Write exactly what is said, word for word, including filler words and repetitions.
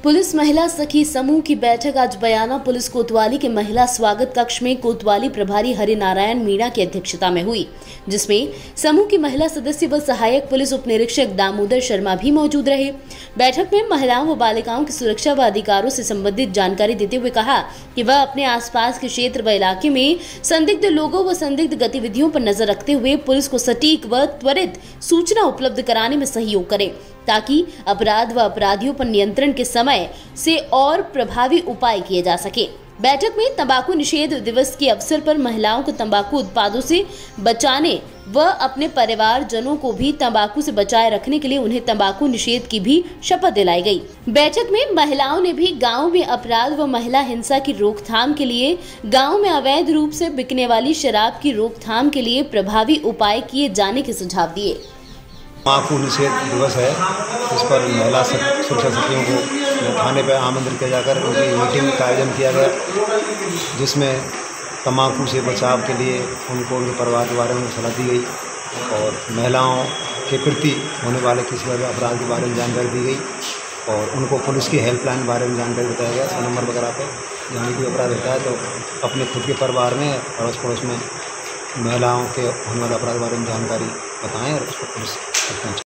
Police महिला सखी समूह की बैठक आज बयाना पुलिस कोतवाली के महिला स्वागत कक्ष में कोतवाली प्रभारी हरिनारायण मीणा की अध्यक्षता में हुई, जिसमें समूह की महिला सदस्य व सहायक पुलिस उप निरीक्षक दामोदर शर्मा भी मौजूद रहे। बैठक में महिलाओं व बालिकाओं की सुरक्षा व अधिकारों से संबंधित जानकारी देते हुए कहा कि वह अपने आसपास के क्षेत्र व इलाके में संदिग्ध लोगों व संदिग्ध गतिविधियों पर नजर रखते हुए पुलिस को सटीक व त्वरित सूचना उपलब्ध कराने में सहयोग करें, ताकि अपराध व अपराधियों पर नियंत्रण के समय से और प्रभावी उपाय किए जा सके। बैठक में तंबाकू निषेध दिवस के अवसर पर महिलाओं को तंबाकू उत्पादों से बचाने व अपने परिवार जनों को भी तंबाकू से बचाए रखने के लिए उन्हें तंबाकू निषेध की भी शपथ दिलाई गई। बैठक में महिलाओं ने भी गांव में अपराध व महिला हिंसा की रोकथाम के लिए गांव में अवैध रूप से बिकने वाली शराब की रोकथाम के लिए प्रभावी उपाय किए जाने के सुझाव दिए। तंबाकू निषेध दिवस है, इस पर महिला सुरक्षा सखियों को थाने पर आमंत्रित किया जाकर उनकी मीटिंग का आयोजन किया गया, जिसमें तंबाकू से बचाव के लिए उनको उनके परिवार के बारे में सलाह दी गई और महिलाओं के प्रति होने वाले किसी भी अपराध के बारे में जानकारी दी गई और उनको पुलिस की हेल्पलाइन के बारे में जानकारी बताया गया। सौ नंबर वगैरह पर जहाँ भी अपराध होता है तो अपने खुद के परिवार में अड़ोस पड़ोस में महिलाओं के होने वाले अपराध के बारे में जानकारी बताएं और उसको पुलिस